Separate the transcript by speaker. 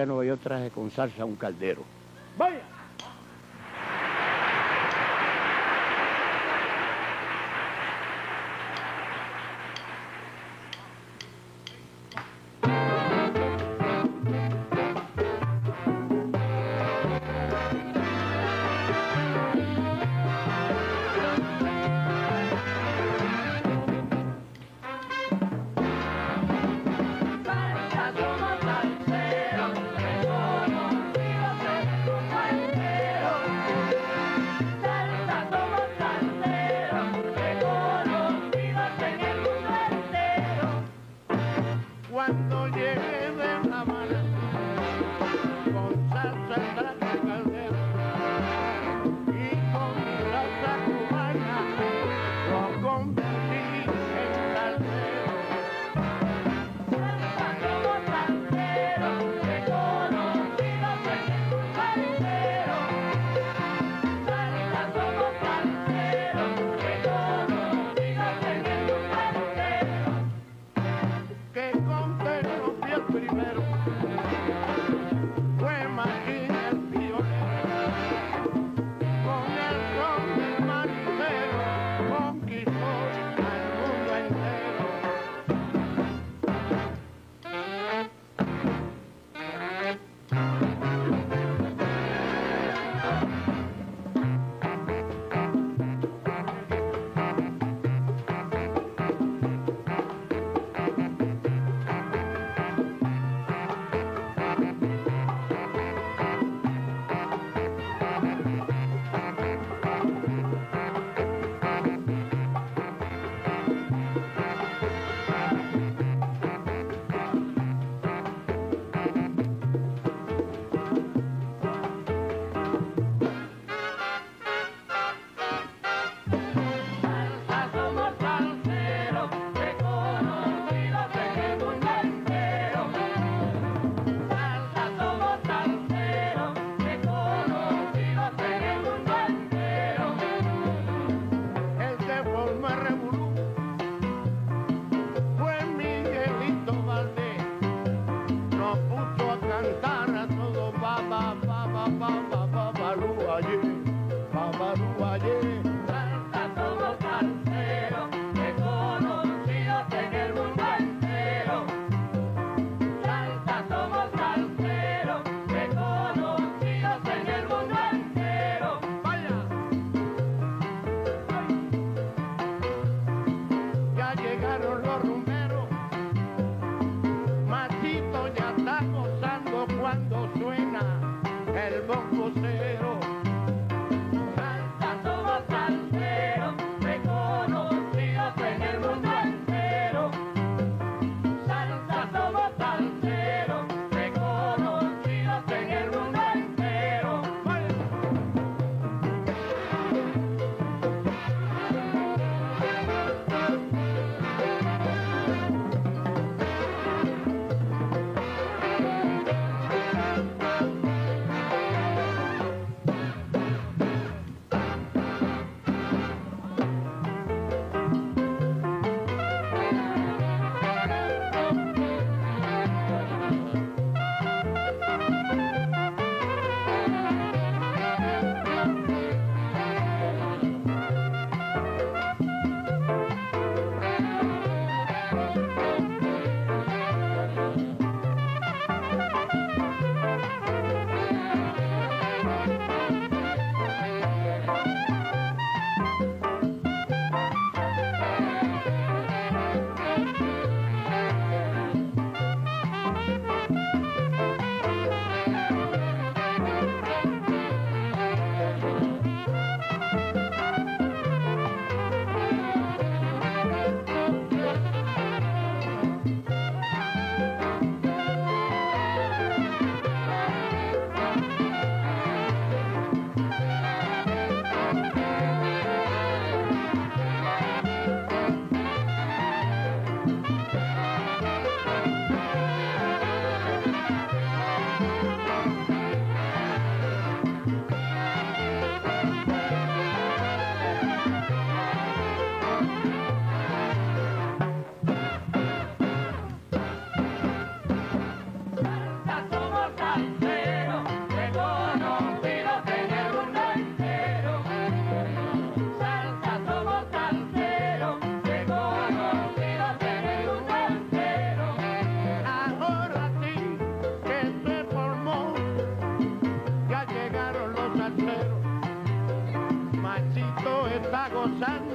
Speaker 1: llegué a Nueva York traje con salsa un caldero. ¡Vaya! Cuando llegué de La Habana, con salsa traje caldero y con mi salsa cubana lo convertí en salsero.
Speaker 2: Salsa como salsero, reconocidos en el salsero. Salsa como salsero, reconocidos en el salsero.
Speaker 1: Que contento fui el primero, fue Martín el pionero, con el son del marinero conquistó al mundo entero.
Speaker 2: Salsa como salsero, reconocidos en el mundo entero. Salsa como salsero, reconocidos en el mundo entero.
Speaker 1: El que formó el revolú fue Miguelito Valdés, nos puso a cantar a todos babalú ayer.
Speaker 2: Salsa como salsero, reconocidos en el mundo entero. Salsa como salsero, reconocidos en el mundo entero.
Speaker 1: Vaya, ya llegaron los rumberos, Machito ya está gozando cuando suena el bongo cero.
Speaker 2: Salsa como salsero. salseros, reconocidos en el mundo entero. Salsa somos salseros, reconocidos en el mundo entero.
Speaker 1: Ahora sí que se formó, ya llegaron los salseros. Machito está gozando